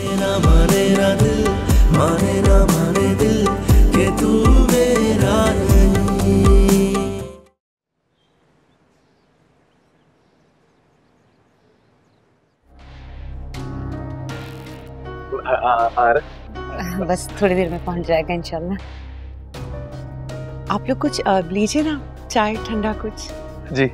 ना दिल, माने ना माने दिल कि तू मेरा नहीं। आ रहा बस थोड़ी देर में पहुंच जाएगा इंशाल्लाह। आप लोग कुछ लीजिए ना, चाय ठंडा कुछ। जी।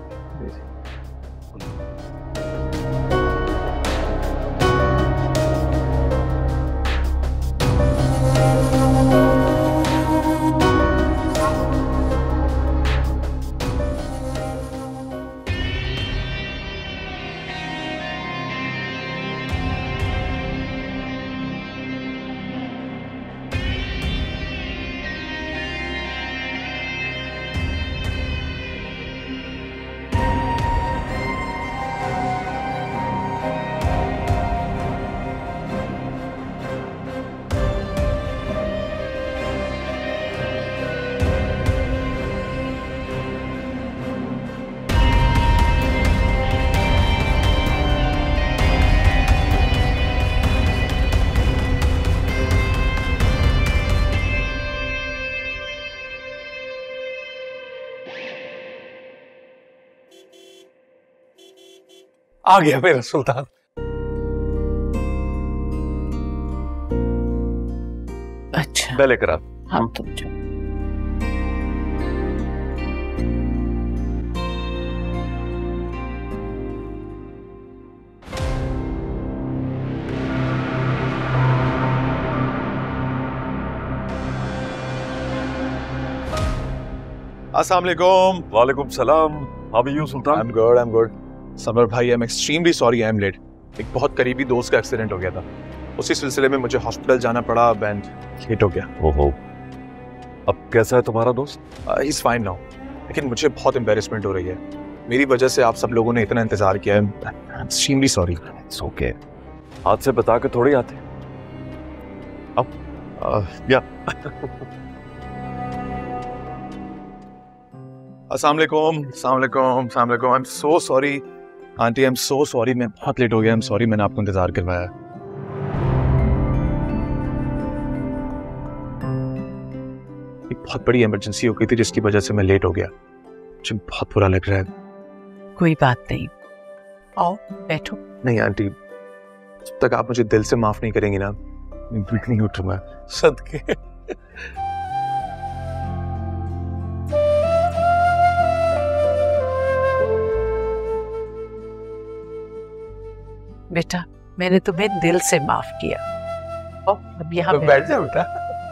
आ गया मेरा सुल्तान। अच्छा मैं लेकर आ। हम तुम जो अस्सलाम वालेकुम। वालेकुम सलाम। How are you Sultan? I am good. Samar भाई, I am extremely sorry I am late. एक बहुत करीबी दोस्त का एक्सीडेंट हो गया था, उसी सिलसिले में मुझे हॉस्पिटल जाना पड़ा एंड लेट हो गया। ओहो, अब कैसा है तुम्हारा दोस्त? ही इज फाइन नाउ, लेकिन मुझे बहुत एम्बैरेसमेंट हो रही है। मेरी वजह से आप सब लोगों ने इतना इंतजार किया है। I am extremely sorry. It's okay, हाथ से बता के थोड़ी आते। अब या अस्सलाम वालेकुम, अस्सलाम वालेकुम, अस्सलाम वालेकुम। I am so sorry aunty, I am so sorry, मैं बहुत लेट हो गया। आई एम सॉरी, मैंने आपको इंतजार करवाया। एक बहुत बड़ी इमरजेंसी हो गई थी जिसकी वजह से मैं लेट हो गया। मुझे बहुत बुरा लग रहा है। कोई बात नहीं, आओ बैठो। नहीं आंटी, जब तक आप मुझे दिल से माफ नहीं करेंगी ना, मैं बिल्कुल नहीं उठूंगा। सदके। बेटा, मैंने तुम्हें दिल से माफ किया। अब यहाँ बैठ जाओ बेटा।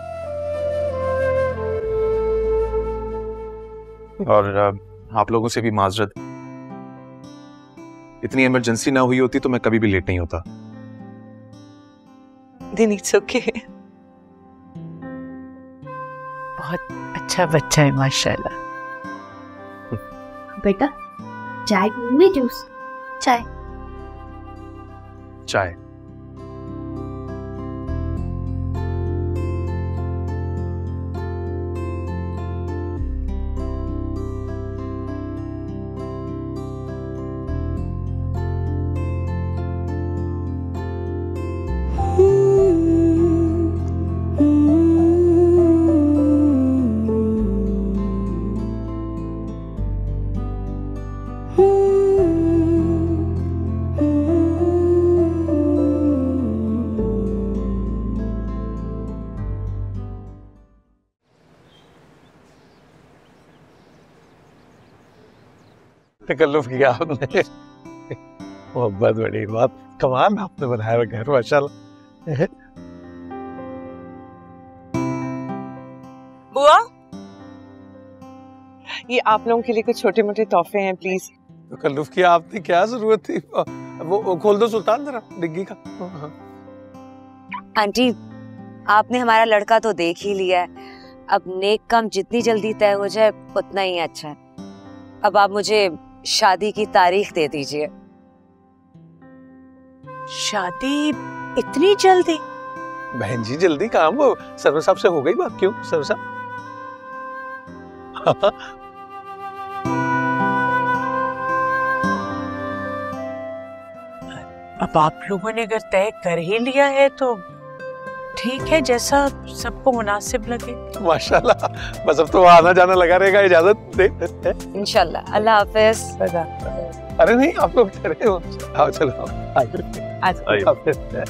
और आप लोगों से भी माजरत, इतनी इमरजेंसी ना हुई होती तो मैं कभी भी लेट नहीं होता। दिन इट्स ओके। बहुत अच्छा बच्चा है माशाल्लाह। बेटा चाय में जूस। चाय। चाय। तकल्लुफ किया आपने। मोहब्बत बड़ी बात, कमाल आपने बनाया घर माशाल्लाह। बुआ, ये आप लोगों के लिए कुछ छोटे मोटे तोहफे हैं, प्लीज। तकल्लुफ किया आपने, क्या जरूरत थी? वो खोल दो सुल्तान जरा डिग्गी का। आंटी, आपने हमारा लड़का तो देख ही लिया है, अब नेक काम जितनी जल्दी तय हो जाए उतना ही अच्छा है। अब आप मुझे शादी की तारीख दे दीजिए। शादी इतनी जल्दी? बहन जी जल्दी काम, वो सरवर साहब से हो गई बात? क्यों सरवर साहब? अब आप लोगों ने अगर तय कर ही लिया है तो ठीक है, जैसा सबको मुनासिब लगे। माशाल्लाह, बस अब तो आना जाना लगा रहेगा। इजाजत दे देते हैं। इंशाल्लाह। अल्लाह हाफिज। अरे नहीं, आप लोग ठहरे हो। आओ चलो आइए।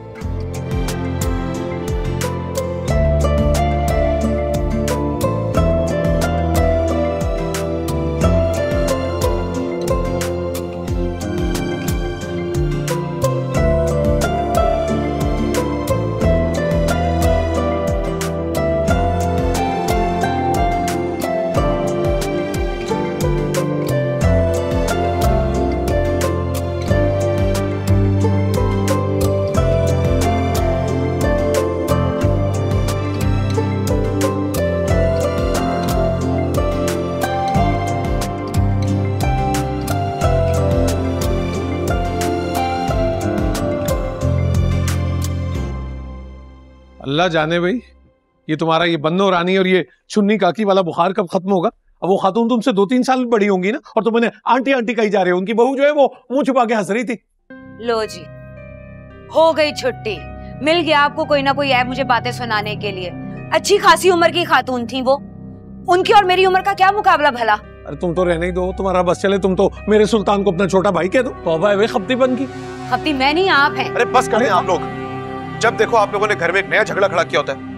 अल्लाह जाने भाई, ये तुम्हारा ये बन्नो रानी और ये चुन्नी काकी वाला बुखार कब खत्म होगा। अब वो खातून तुमसे 2-3 साल बड़ी होंगी ना, और तुम मैंने आंटी आंटी कही जा रहे हो। उनकी बहू जो है वो मुंह छुपा के हंस रही थी। लो जी, हो गई छुट्टी। मिल गया आपको कोई ना कोई ऐप मुझे बातें सुनाने के लिए। अच्छी खासी उम्र की खातून थी वो, उनकी और मेरी उम्र का क्या मुकाबला भला। अरे तुम तो रहने ही दो, तुम्हारा बस चले। तुम तो मेरे सुल्तान को अपना छोटा भाई कह दो। तौबा है खप्ती बन की। खप्ती मैं नहीं, आप हैं। अरे बस करें आप लोग। जब देखो आप लोगों ने घर में एक नया झगड़ा खड़ा किया होता है।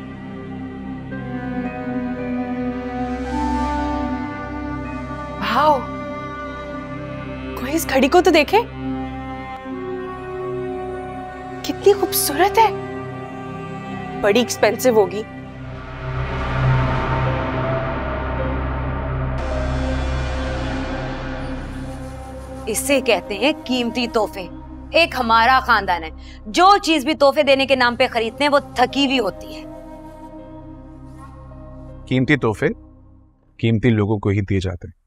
वाओ, कोई इस घड़ी को तो देखे, कितनी खूबसूरत है। बड़ी एक्सपेंसिव होगी। इसे कहते हैं कीमती तोहफे। एक हमारा खानदान है, जो चीज भी तोहफे देने के नाम पे खरीदते हैं वो थकी हुई होती है। कीमती तोहफे कीमती लोगों को ही दिए जाते हैं।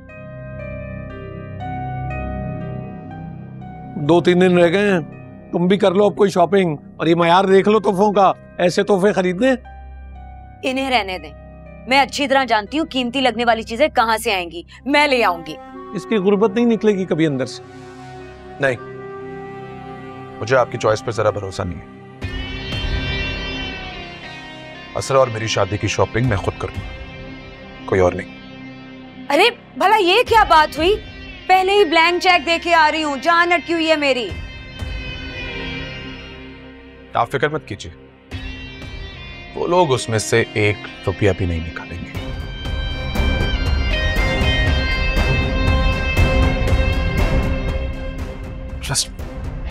2-3 दिन रह गए हैं, तुम भी कर लो अब कोई शॉपिंग, और ये मयार देख लो तोहफों का। ऐसे तोहफे खरीदने। इन्हें रहने दें, मैं अच्छी तरह जानती हूँ कीमती लगने वाली चीजें कहाँ से आएंगी। मैं ले आऊंगी। इसकी गुर्बत नहीं निकलेगी कभी अंदर से। नहीं, मुझे आपकी चॉइस पर जरा भरोसा नहीं है। असरा और मेरी शादी की शॉपिंग मैं खुद करूंगा, कोई और नहीं। अरे भला ये क्या बात हुई? पहले ही ब्लैंक चेक देके आ रही हूँ, जान अटकी हुई है मेरी। आप फिक्र मत कीजिए, वो लोग उसमें से 1 रुपया भी नहीं निकालेंगे। Trust me.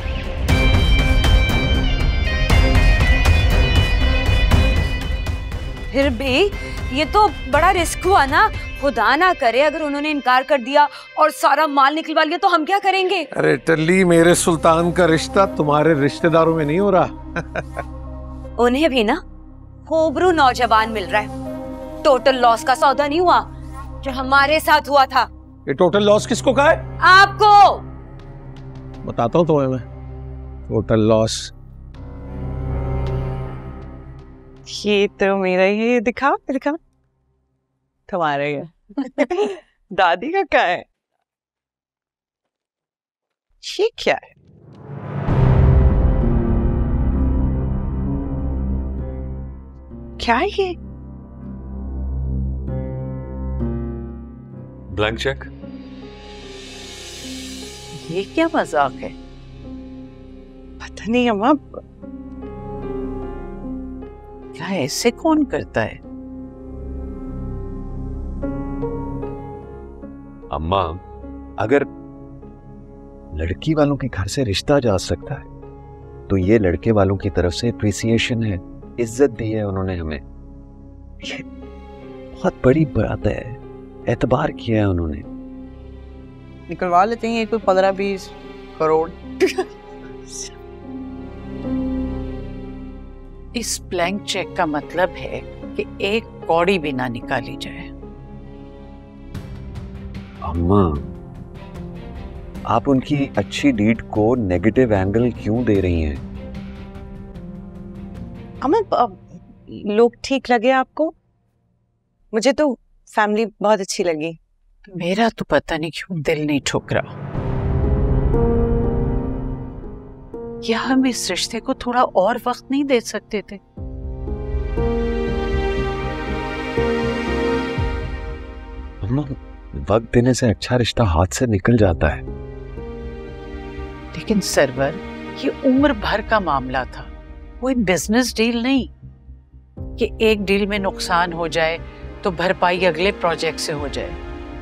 फिर भी ये तो बड़ा रिस्क हुआ ना। खुदा ना करे अगर उन्होंने इनकार कर दिया और सारा माल निकलवा लिया तो हम क्या करेंगे? अरे टल्ली, मेरे सुल्तान का रिश्ता तुम्हारे रिश्तेदारों में नहीं हो रहा। उन्हें भी ना खूबरू नौजवान मिल रहा है। टोटल लॉस का सौदा नहीं हुआ जो हमारे साथ हुआ था। ये टोटल लॉस किसको कहा है? आपको। बताता हूँ तुम्हें मैं। टोटल लॉस ये तो मेरा, ये दिखा तुम्हारे दादी का क्या है? ये क्या है? क्या है ये? Blank cheque. ये क्या मजाक है? पता नहीं अम्मा, क्या ऐसे कौन करता है? अम्मा, अगर लड़की वालों के घर से रिश्ता जा सकता है तो ये लड़के वालों की तरफ से अप्रिसिएशन है, इज्जत दी है उन्होंने हमें। ये बहुत बड़ी बात है, एतबार किया है उन्होंने। निकलवा लेते हैं कोई 15-20 करोड़। इस ब्लैंक चेक का मतलब है कि 1 कौड़ी भी ना निकाली जाए। अम्मा, आप उनकी अच्छी डीड को नेगेटिव एंगल क्यों दे रही हैं? अम्मा, लोग ठीक लगे आपको? मुझे तो फैमिली बहुत अच्छी लगी। मेरा तो पता नहीं क्यों दिल नहीं ठुक रहा। क्या हम इस रिश्ते को थोड़ा और वक्त नहीं दे सकते थे? अम्मा, वक्त देने से अच्छा रिश्ता हाथ से निकल जाता है। लेकिन सरवर, ये उम्र भर का मामला था, कोई बिजनेस डील नहीं कि एक डील में नुकसान हो जाए तो भरपाई अगले प्रोजेक्ट से हो जाए।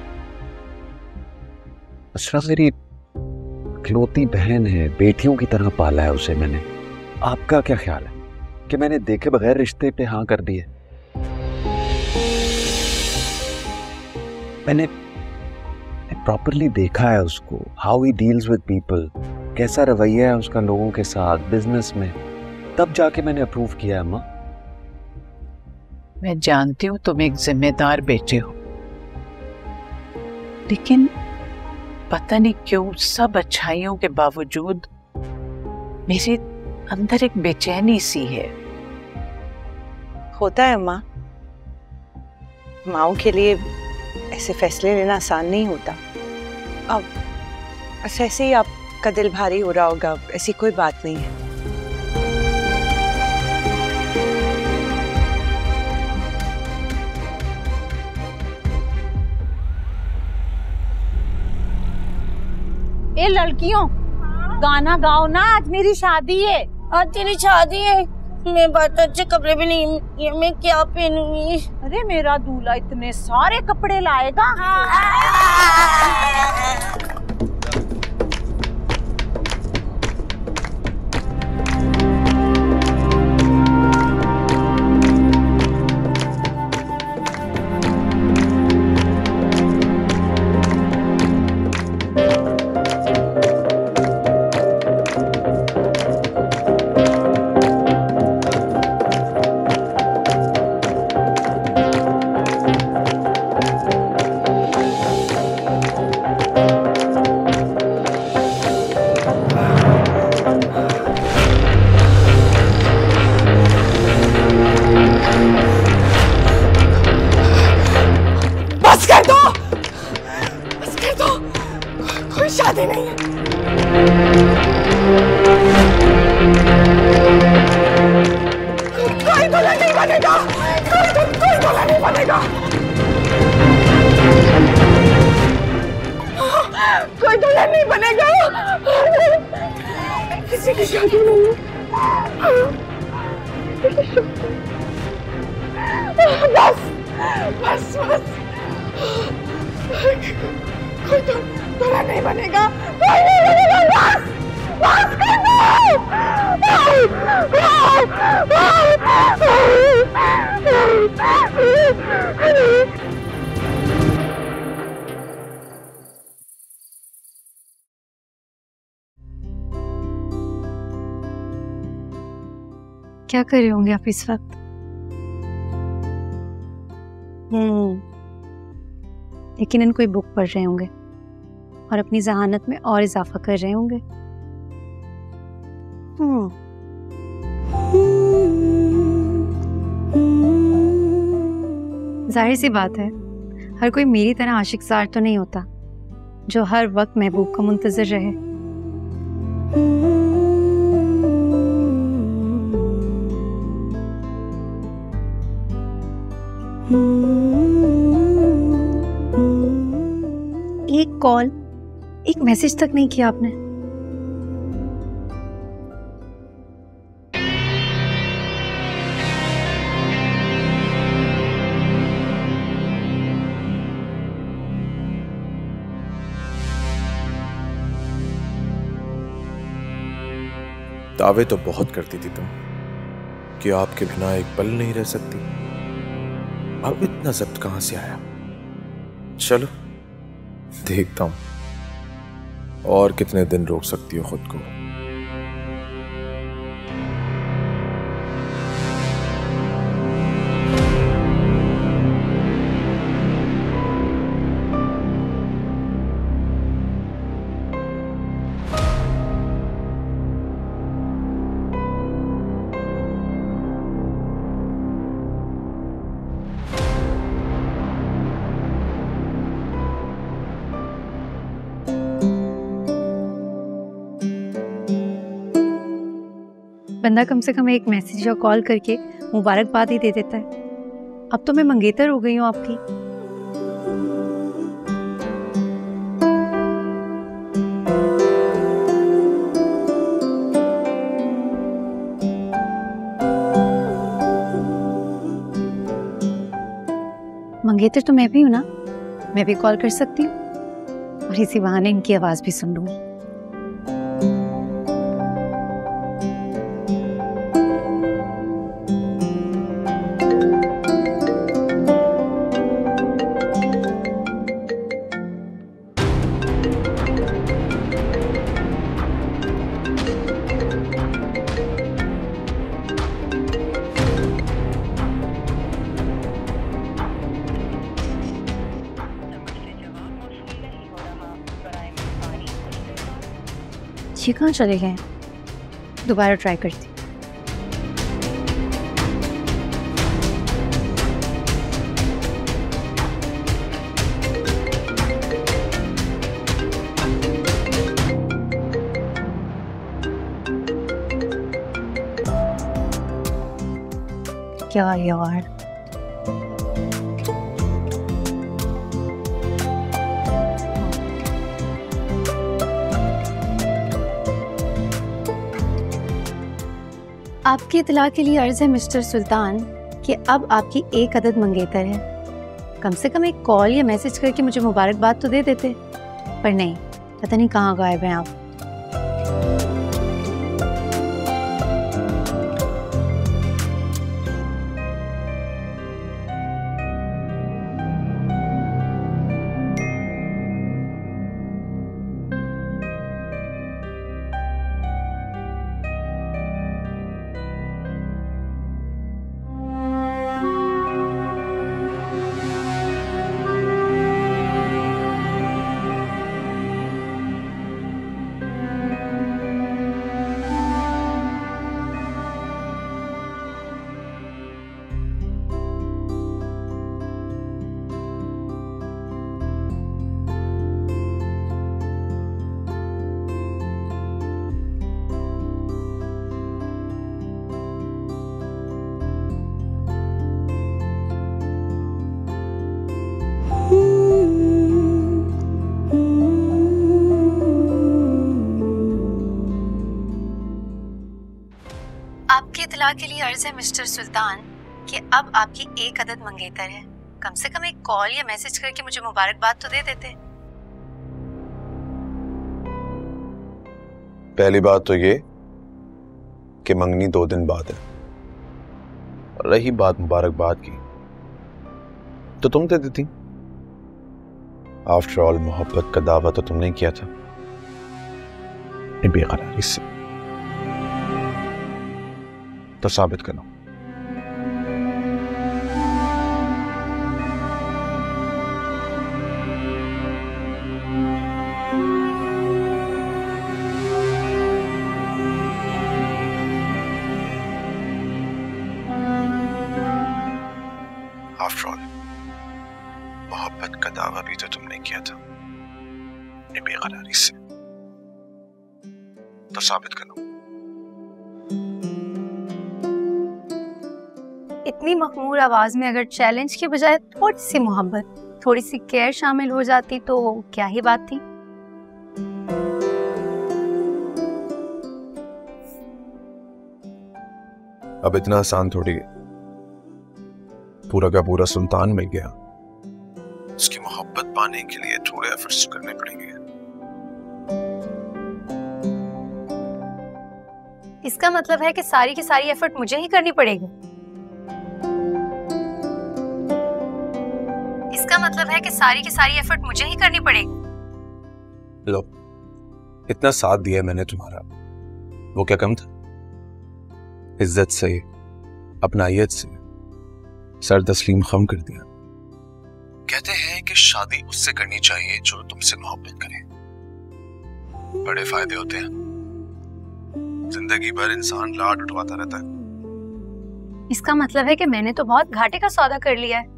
असरा मेरी इकलौती बहन है, बेटियों की तरह पाला है उसे मैंने। आपका क्या ख्याल है कि मैंने देखे बगैर रिश्ते पे हाँ कर दिए? मैंने प्रॉपरली देखा है उसको, how he deals with people, कैसा रवैया है उसका लोगों के साथ, बिजनेस में, तब जाके मैंने अप्रूव किया है। अम्मा, मैं जानती हूँ तुम एक जिम्मेदार बेटे हो, लेकिन पता नहीं क्यों सब अच्छाइयों के बावजूद मेरे अंदर एक बेचैनी सी है। होता है अम्मा, माओ के लिए ऐसे फैसले लेना आसान नहीं होता। अब बस ऐसे ही आपका दिल भारी हो रहा होगा, ऐसी कोई बात नहीं है। ए लड़कियों, गाना गाओ ना, आज मेरी शादी है। आज तेरी शादी है? मेरे पास तो अच्छे कपड़े भी नहीं, ये मैं क्या पहनूंगी? अरे मेरा दूल्हा इतने सारे कपड़े लाएगा। शादी नहीं है। कोई दुल्हन नहीं बनेगा, कोई दुल्हन नहीं बनेगा, कोई दुल्हन नहीं बनेगा, किसी की शादी नहीं है। बस बस बस, कोई दुल्हन नहीं बनेगा, कोई नहीं बनेगा, बस कर दो। क्या कर रहे होंगे आप इस वक्त? यकीनन कोई बुक पढ़ रहे होंगे और अपनी जहानत में और इजाफा कर रहे होंगे। जाहिर सी बात है, हर कोई मेरी तरह आशिकजार तो नहीं होता जो हर वक्त महबूब का मुंतजर रहे। एक कॉल, एक मैसेज तक नहीं किया आपने। दावे तो बहुत करती थी तुम कि आपके बिना एक पल नहीं रह सकती। अब इतना जब्त कहां से आया? चलो देखता हूं और कितने दिन रोक सकती हो खुद को। बंदा कम से कम एक मैसेज या कॉल करके मुबारकबाद ही दे देता है। अब तो मैं मंगेतर हो गई हूँ आपकी। मंगेतर तो मैं भी हूँ ना, मैं भी कॉल कर सकती हूँ और इसी बहाने इनकी आवाज भी सुन लूंगी। ये कहाँ चले गए? दोबारा ट्राई करती। क्या यार, आपकी इत्तला के लिए अर्ज है मिस्टर सुल्तान कि अब आपकी एक अदद मंगेतर है। कम से कम एक कॉल या मैसेज करके मुझे मुबारकबाद तो दे देते, पर नहीं, पता नहीं कहाँ गायब हैं आप। आपकी इत्तला के लिए अर्ज है मिस्टर सुल्तान कि अब आपकी एक अदद मंगेतर है। कम से कम एक कॉल या मैसेज करके मुझे मुबारकबाद तो दे देते। पहली बात तो ये कि मंगनी 2 दिन बाद है, और रही बात मुबारकबाद की तो तुम दे देती। आफ्टर ऑल मोहब्बत का दावा तो तुमने किया था बेकरारी से, तो साबित करो। आफ्टर ऑल मोहब्बत का दावा भी तो तुमने किया था बेकरारी से, तो साबित करो। इतनी मखमूर आवाज में अगर चैलेंज की बजाय थोड़ी सी मोहब्बत, थोड़ी सी केयर शामिल हो जाती तो क्या ही बात थी। अब इतना आसान थोड़ी है, पूरा का पूरा सुल्तान मिल गया, उसकी मोहब्बत पाने के लिए थोड़े एफर्ट्स करने पड़ेंगे। इसका मतलब है कि सारी की सारी एफर्ट मुझे ही करनी पड़ेगी। इसका मतलब है कि सारी की सारी एफर्ट मुझे ही करनी पड़ेगी। लो, इतना साथ दिया मैंने तुम्हारा, वो क्या कम था? इज्जत से, अपनाइयत से सर तस्लीम खम कर दिया। कहते हैं कि शादी उससे करनी चाहिए जो तुमसे मोहब्बत करे। बड़े फायदे होते हैं, जिंदगी भर इंसान लाड उठवाता रहता है। इसका मतलब है कि मैंने तो बहुत घाटे का सौदा कर लिया है।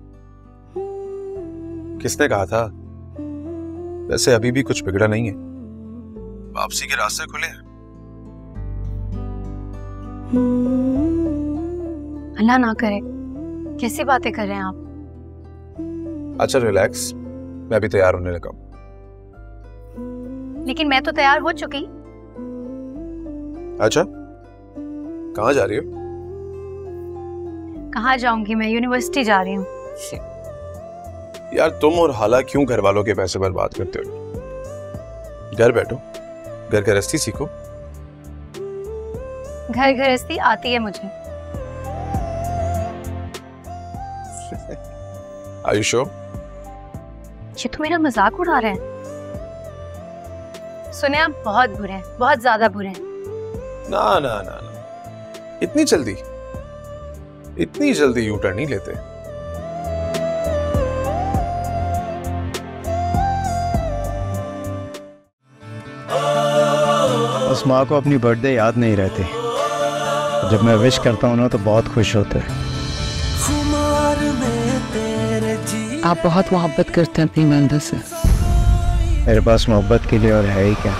किसने कहा था? वैसे अभी भी कुछ बिगड़ा नहीं है, वापसी के रास्ते खुले हैं। अल्लाह ना करे, कैसी बातें कर रहे हैं आप? अच्छा रिलैक्स, मैं भी तैयार होने लगा हूं। लेकिन मैं तो तैयार हो चुकी। अच्छा, कहाँ जा रही हो? कहाँ जाऊंगी, मैं यूनिवर्सिटी जा रही हूँ। यार तुम और हाला क्यों घर वालों के पैसे बर्बाद करते हो? घर बैठो, घर गृहस्थी सीखो। घर गृहस्थी आती है मुझे। Are you sure? ये तो मेरा मजाक उड़ा रहे हैं। सुने, आप बहुत बुरे हैं, बहुत ज्यादा बुरे हैं। ना ना ना ना, इतनी जल्दी यू टर्न नहीं लेते। उस माँ को अपनी बर्थडे याद नहीं रहती। जब मैं विश करता हूँ ना तो बहुत खुश होते हैं। आप बहुत मोहब्बत करते हैं अपनी बंदे से। मेरे पास मोहब्बत के लिए और है ही क्या।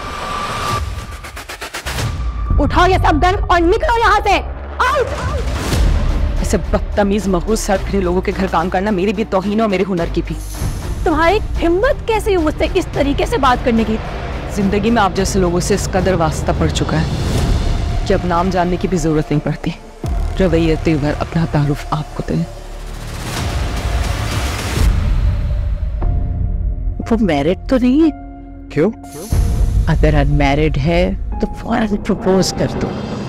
उठाओ ये सब गन और निकलो यहाँ से। आउट! ऐसे बदतमीज मखलूक सड़क लोगों के घर काम करना मेरी भी तौहीन और मेरे हुनर की भी। तुम्हारी हिम्मत कैसे हुई मुझसे इस तरीके से बात करने की? जिंदगी में आप जैसे लोगों से इस कदर वास्ता पड़ चुका है कि अब नाम जानने की भी जरूरत नहीं पड़ती। रवैये तेवर अपना तारुफ आपको दे। वो मैरिड तो नहीं है? क्यों? अगर अनमैरिड है तो फौरन प्रपोज कर दो।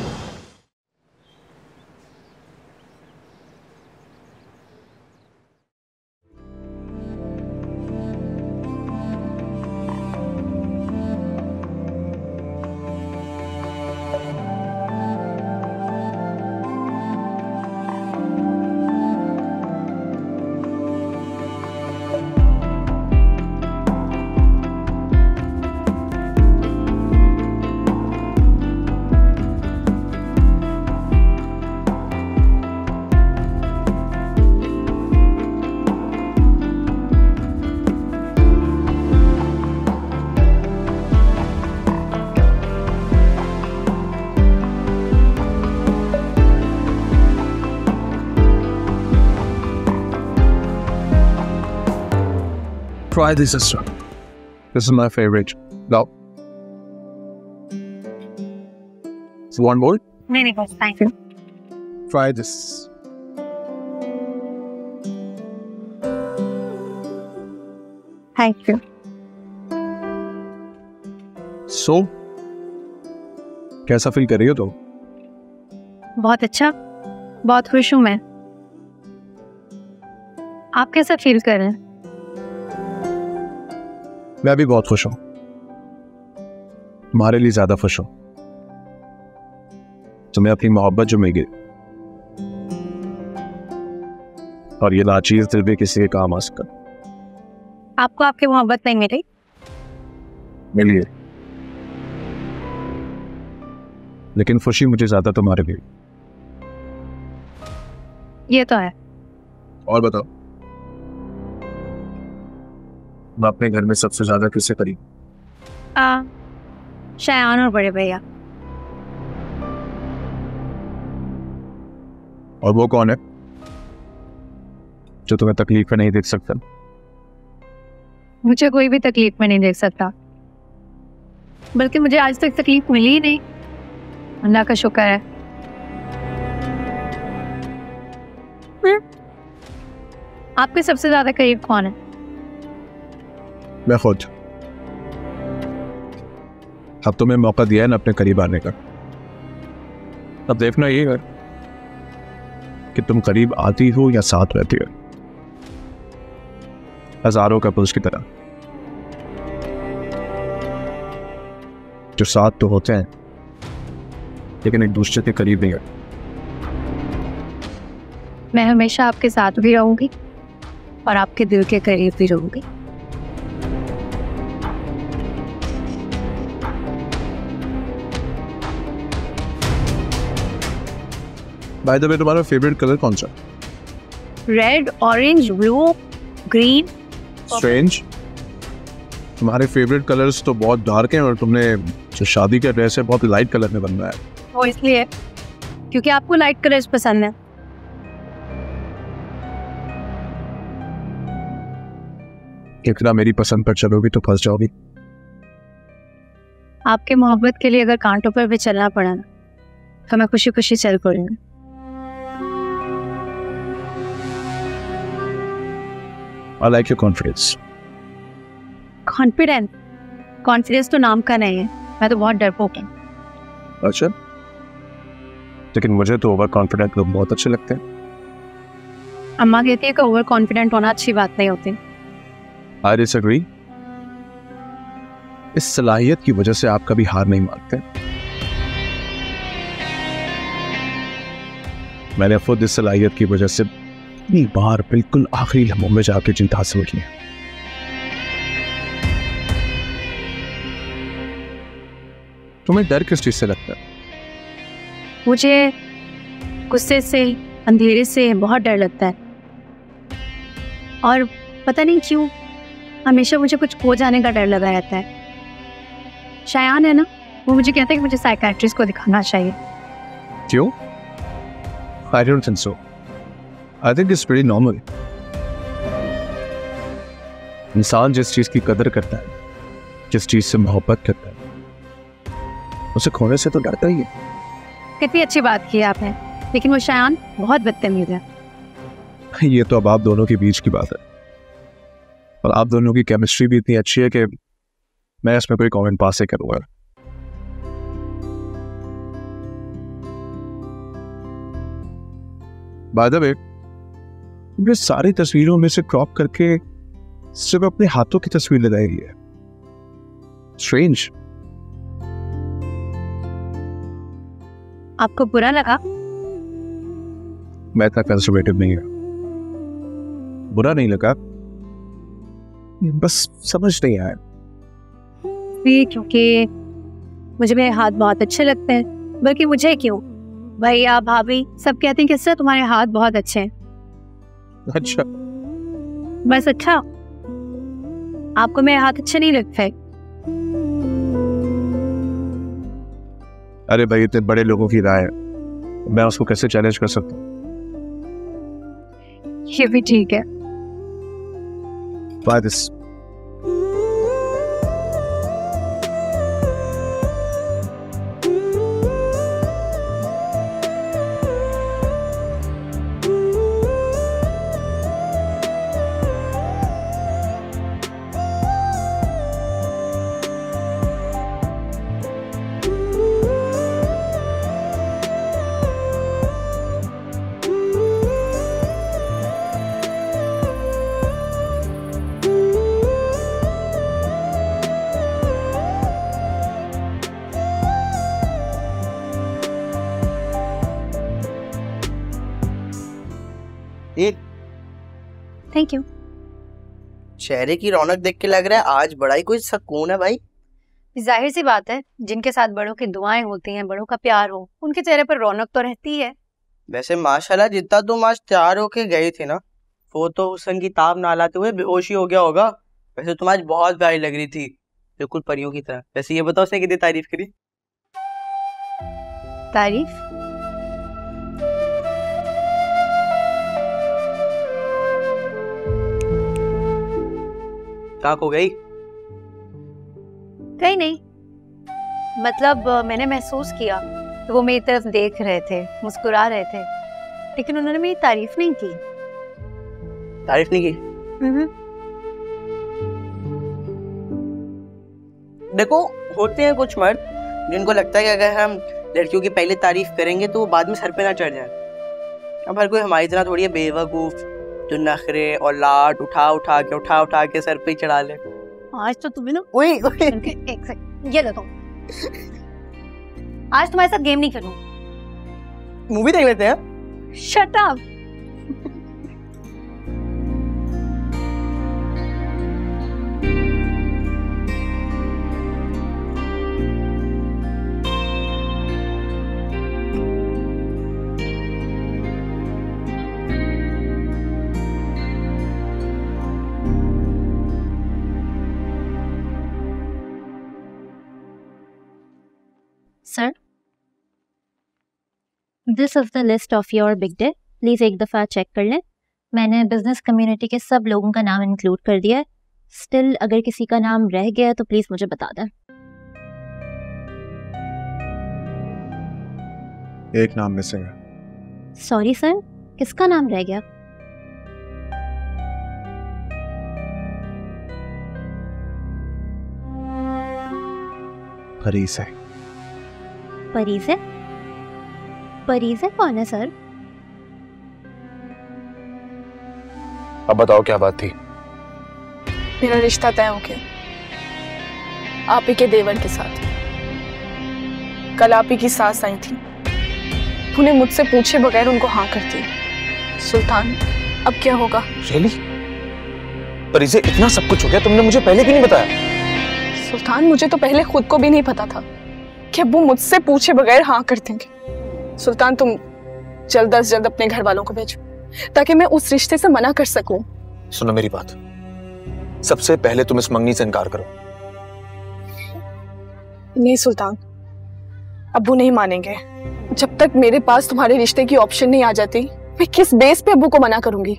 Try this, sister. This is my favorite. Now. So one more? नहीं बस thank you. Try this. Thank you. So, कैसा फील कर रही हो तुम? बहुत अच्छा, बहुत खुश हूँ मैं। आप कैसा फील कर रहे हैं? मैं भी बहुत खुश हूँ। तुम्हारे लिए ज्यादा खुश हूँ। तुम्हें अपनी मोहब्बत जो मिल गई और ये नाचीज दिल भी किसी के काम आ सका। आपको आपकी मोहब्बत नहीं मिली? मिली है, लेकिन खुशी मुझे ज्यादा तुम्हारे लिए। ये तो है। और बताओ, मैं अपने घर में सबसे ज्यादा किससे करीब? शायान और बड़े भैया। और वो कौन है जो तुम्हें तकलीफ में नहीं देख सकता? मुझे कोई भी तकलीफ में नहीं देख सकता, बल्कि मुझे आज तक तकलीफ मिली ही नहीं। अल्लाह का शुक्र है। आपके सबसे ज्यादा करीब कौन है? मैं खुद। अब तुम्हें मौका दिया है ना अपने करीब आने का। अब देखना ये है कि तुम करीब आती हो या साथ रहती हो, हजारों कपल्स की तरह जो साथ तो होते हैं लेकिन एक दूसरे के करीब नहीं है। मैं हमेशा आपके साथ भी रहूंगी और आपके दिल के करीब भी रहूंगी। बाय द वे, तुम्हारा फेवरेट कलर कौन सा? Red, orange, blue, green. Strange, तुम्हारे फेवरेट कलर्स तो बहुत डार्क हैं और तुमने जो शादी का ड्रेस है बहुत लाइट कलर में बनना है। वो इसलिए क्योंकि आपको लाइट कलर्स पसंद है। इतना मेरी पसंद पर चलोगी तो फंस जाओगी। आपके मोहब्बत के लिए अगर कांटों पर भी चलना पड़ा ना, तो मैं खुशी खुशी चल पड़ूंगी। I like your confidence. Confidence? Confidence तो नाम का नहीं है, मैं तो बहुत डरपोक हूँ। अच्छा, लेकिन मुझे तो ओवर कॉन्फिडेंट लोग बहुत अच्छे लगते हैं। अम्मा कहती है कि ओवर कॉन्फिडेंट होना अच्छी बात नहीं होती। I disagree. इस सलाहियत की वजह से आप कभी हार नहीं मानते। मैंने खुद इस सलाहियत की वजह से इतनी बार बिल्कुल आखिरी लम्हों में जाके जीत हासिल की है। तुम्हें डर किस चीज से लगता है? मुझे गुस्से से, अंधेरे से बहुत डर लगता है, और पता नहीं क्यों हमेशा मुझे कुछ खो जाने का डर लगा रहता है। शायान है ना, वो मुझे कहता है कि मुझे साइकियाट्रिस्ट को दिखाना चाहिए। क्यों? I don't think so. I think it's pretty normal. इंसान जिस चीज की कदर करता है, जिस चीज से मोहब्बत करता है, उसे खोने से तो डरता ही है। कितनी अच्छी बात की आपने, लेकिन वो शायान बहुत बदतमीज है। ये तो अब आप दोनों के बीच की बात है, और आप दोनों की केमिस्ट्री भी इतनी अच्छी है कि मैं इसमें कोई कमेंट पास ही करूंगा। बाय द वे, ये सारी तस्वीरों में से क्रॉप करके सिर्फ अपने हाथों की तस्वीर लगाई है। स्ट्रेंज। आपको बुरा लगा? मैं इतना कंजर्वेटिव नहीं है। बुरा नहीं लगा, बस समझ नहीं आया। क्योंकि मुझे मेरे हाथ बहुत अच्छे लगते हैं, बल्कि मुझे क्यों, भैया भाभी सब कहते हैं कि इससे तुम्हारे हाथ बहुत अच्छे हैं। अच्छा, बस अच्छा, आपको मेरे हाथ अच्छे नहीं लगते? अरे भाई, इतने बड़े लोगों की राय है, मैं उसको कैसे चैलेंज कर सकता हूँ? ये भी ठीक है। Buy this. Thank you. चेहरे की रौनक देख के लग रहा है आज बड़ा ही कोई सुकून है भाई। जाहिर सी बात है, जिनके साथ बड़ों की दुआएं होती हैं, बड़ों का प्यार हो, उनके चेहरे पर रौनक तो रहती है। वैसे माशाल्लाह जितना तुम आज तैयार होके गए थे ना, वो तो हुस्न की ताब ना लाते हुए बेहोशी हो गया होगा। वैसे तुम आज बहुत प्यारी लग रही थी, बिल्कुल परियों की तरह। वैसे ये बताओ उसने कितनी तारीफ करी? तारीफ? कहाँ खो गई? कहीं नहीं, मतलब मैंने महसूस किया कि वो मेरी तरफ देख रहे थे, मुस्कुरा रहे थे, लेकिन उन्होंने मेरी तारीफ नहीं की। तारीफ नहीं की? देखो, होते हैं कुछ मर्द जिनको लगता है कि अगर हम लड़कियों की पहले तारीफ करेंगे तो वो बाद में सर पे ना चढ़ जाए। अब हर कोई हमारी तरह थोड़ी है बेवकूफ जो नखरे और लाट उठा उठा के सर पे चढ़ा ले। आज तो तुम्हें ना एक सेकंड ये लो तुम। आज तुम्हारे साथ गेम नहीं करूँ। मूवी देख लेते हैं। Shut up. Sir, this is the list of your big day, please एक दफा चेक कर लें। मैंने बिजनेस कम्युनिटी के सब लोगों का नाम इंक्लूड कर दिया है। स्टिल अगर किसी का नाम रह गया तो प्लीज मुझे बता दें। एक नाम मिसिंग है। सॉरी सर, किसका नाम रह गया? परीज़ है। परीज़ है? परीज़ है कौन है सर? अब बताओ क्या बात थी? मेरा रिश्ता तय हो गया आप ही के देवर के साथ। कल आप ही की सास आई थी, उन्हें मुझसे पूछे बगैर उनको हाँ कर दी। सुल्तान अब क्या होगा? रियली? परीज़े इतना सब कुछ हो गया, तुमने मुझे पहले क्यों नहीं बताया? सुल्तान मुझे तो पहले खुद को भी नहीं पता था कि अब वो मुझसे पूछे बगैर हाँ कर देंगे। सुल्तान तुम जल्द से जल्द अपने घर वालों को भेजो ताकि मैं उस रिश्ते से मना कर सकूं। सुनो मेरी बात, सबसे पहले तुम इस मंगनी से इनकार करो। नहीं सुल्तान, अब्बू नहीं मानेंगे। जब तक मेरे पास तुम्हारे रिश्ते की ऑप्शन नहीं आ जाती, मैं किस बेस पे अब्बू को मना करूंगी?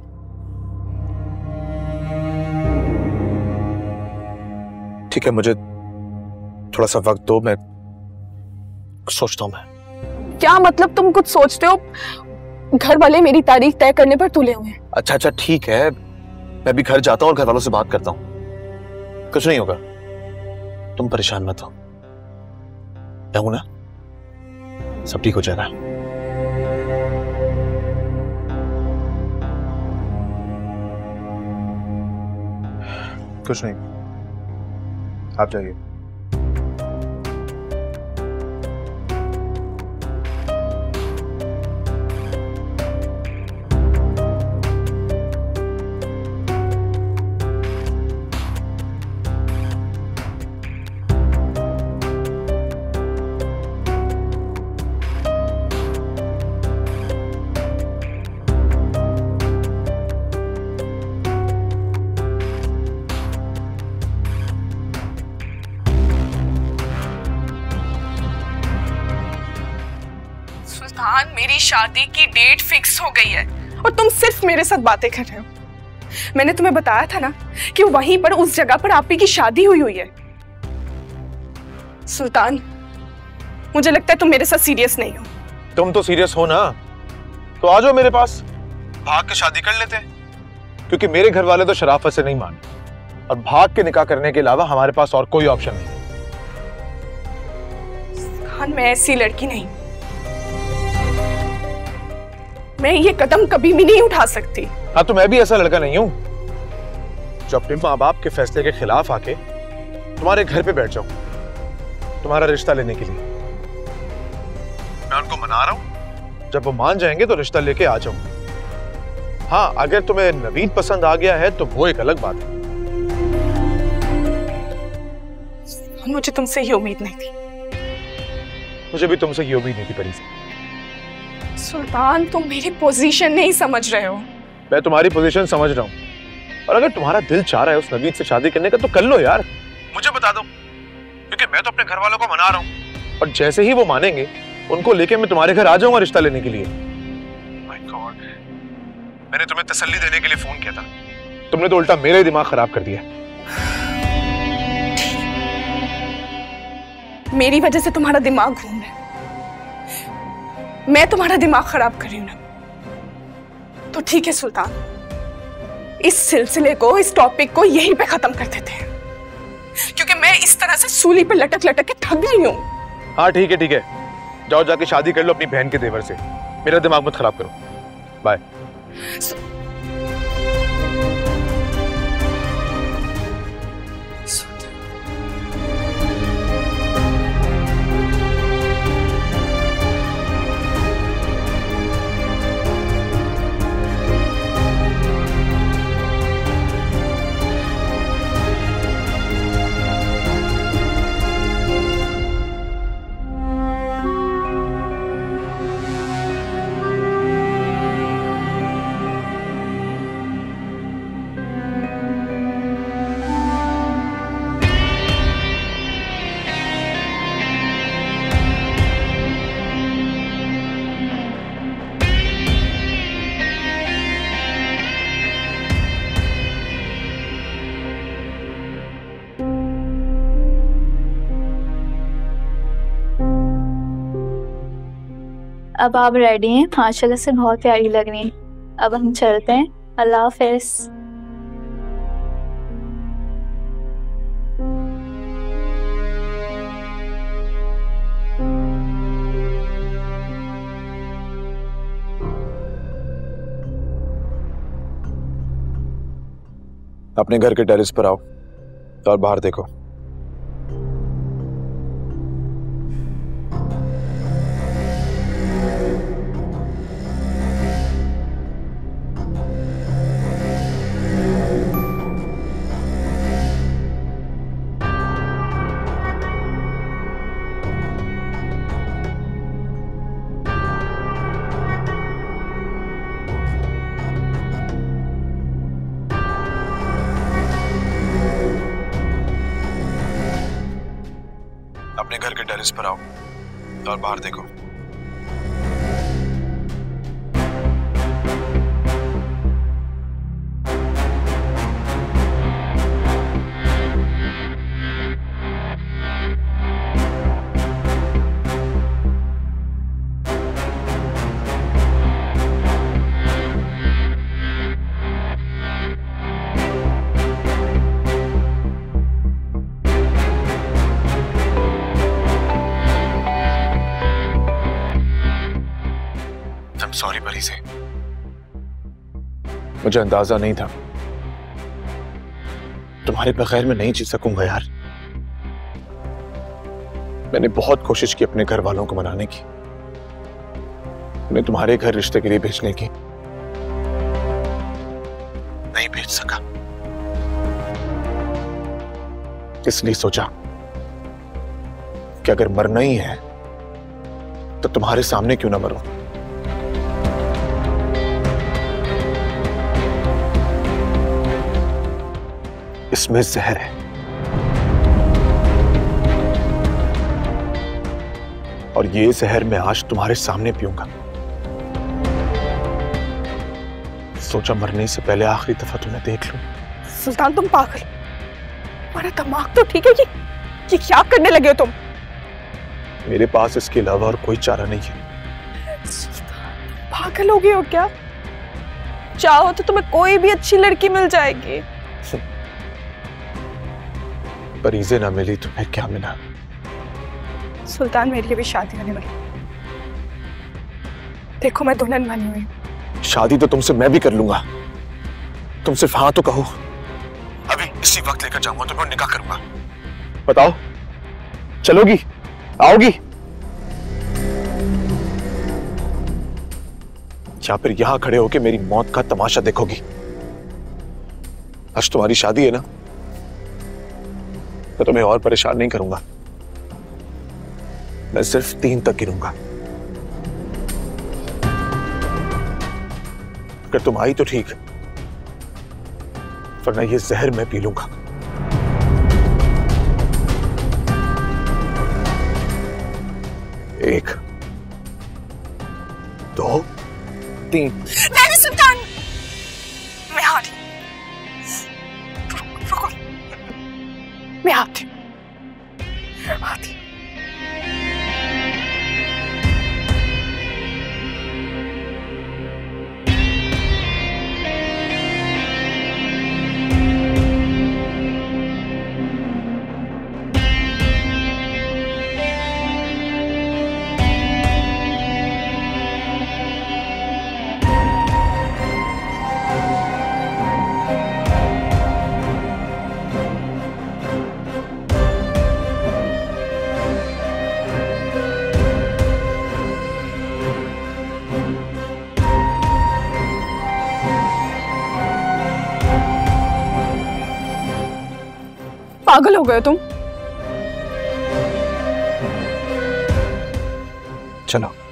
ठीक है, मुझे थोड़ा सा वक्त दो, मैं सोचता हूं। मैं क्या मतलब तुम कुछ सोचते हो? घर वाले मेरी तारीख तय करने पर तुले हुए हैं। अच्छा ठीक है, मैं भी घर जाता हूँ और घर वालों से बात करता हूँ। कुछ नहीं होगा, तुम परेशान मत हो। मैं हूं ना, सब ठीक हो जाएगा। कुछ नहीं, आप जाइए। सुल्तान मेरी शादी की डेट फिक्स हो गई है और तुम सिर्फ मेरे साथ बातें कर रहे हो। मैंने तुम्हें बताया था ना कि वहीं पर उस जगह पर आप ही की शादी हुई है। सुल्तान मुझे लगता है तुम मेरे साथ सीरियस नहीं हो। तुम तो सीरियस हो ना, तो आ जाओ मेरे पास, भाग के शादी कर लेते हैं। क्योंकि मेरे घर वाले तो शराफत से नहीं माने, और भाग के निकाह करने के अलावा हमारे पास और कोई ऑप्शन नहीं है। सुल्तान मैं ऐसी लड़की नहीं, मैं ये कदम कभी भी नहीं उठा सकती। हाँ तो मैं भी ऐसा लड़का नहीं हूं जो अपने माँ बाप के फैसले के खिलाफ आके तुम्हारे घर पे बैठ जाऊं तुम्हारा रिश्ता लेने के लिए। मैं उनको मना रहा हूं, जब वो मान जाएंगे तो रिश्ता लेके आ जाऊंगा। हाँ अगर तुम्हें नवीन पसंद आ गया है तो वो एक अलग बात है। मुझे तुमसे ये उम्मीद नहीं थी। मुझे भी तुमसे ये उम्मीद नहीं थी परीज़। सुल्तान तुम मेरी पोजीशन नहीं समझ रहे हो। मैं तुम्हारी पोजीशन समझ रहा हूँ, और अगर तुम्हारा दिल चाह रहा है उस नवीन से शादी करने का तो कर लो यार, मुझे बता दो। क्योंकि मैं तो अपने घर वालों को मना रहा हूँ, और जैसे ही वो मानेंगे उनको लेके मैं तुम्हारे घर आ जाऊंगा रिश्ता लेने के लिए। माय गॉड, मैंने तुम्हें तसल्ली देने के लिए फोन किया था, तुमने तो उल्टा मेरा ही दिमाग खराब कर दिया। मेरी वजह से तुम्हारा दिमाग घूम रहा है, मैं तुम्हारा दिमाग खराब कर रही हूं ना? तो ठीक है सुल्तान, इस सिलसिले को, इस टॉपिक को यहीं पे खत्म कर देते हैं, क्योंकि मैं इस तरह से सूली पे लटक लटक के थक गई हूं। हाँ ठीक है, जाओ जाके शादी कर लो अपनी बहन के देवर से, मेरा दिमाग मत खराब करो। बाय। अब आप रेडी हैं? माशाल्लाह से बहुत प्यारी लग रही हैं। अब हम चलते हैं। अल्लाह हाफ़िज़। अपने घर के टेरेस पर आओ और बाहर देखो। अपने घर के टेरेस पर आओ और बाहर देखो। सॉरी परी से, मुझे अंदाजा नहीं था। तुम्हारे बगैर मैं नहीं जी सकूंगा यार। मैंने बहुत कोशिश की अपने घर वालों को मनाने की, उन्हें तुम्हारे घर रिश्ते के लिए भेजने की, नहीं भेज सका। इसलिए सोचा कि अगर मरना ही है तो तुम्हारे सामने क्यों ना मरूं। इसमें जहर है और ये जहर मैं आज तुम्हारे सामने पीऊंगा। सोचा मरने से पहले आखिरी दफा तुम्हें देख लूं। सुल्तान तुम पागल, तुम्हारा दिमाग तो ठीक है कि क्या करने लगे हो तुम? मेरे पास इसके अलावा और कोई चारा नहीं है। सुल्तान पागल हो गए हो क्या? चाहो तो तुम्हें कोई भी अच्छी लड़की मिल जाएगी। परीजे ना मिली तो फिर क्या मिला? सुल्तान मेरी अभी शादी होने वाली, देखो मैं दुल्हन बनी हुई। शादी तो तुमसे मैं भी कर लूंगा, तुम सिर्फ हाँ तो कहो। अभी इसी वक्त लेकर जाऊंगा तो मैं निकाह करूंगा। बताओ चलोगी, आओगी या फिर यहां खड़े होकर मेरी मौत का तमाशा देखोगी? आज तुम्हारी शादी है ना, मैं तुम्हें और परेशान नहीं करूंगा। मैं सिर्फ 3 तक गिनूंगा। अगर तुम आई तो ठीक, वरना ये जहर मैं पी लूंगा। 1 2 3। नहीं सुल्तान, मैं आ रही। रुको, मैं आती। पागल हो गए तुम? चलो।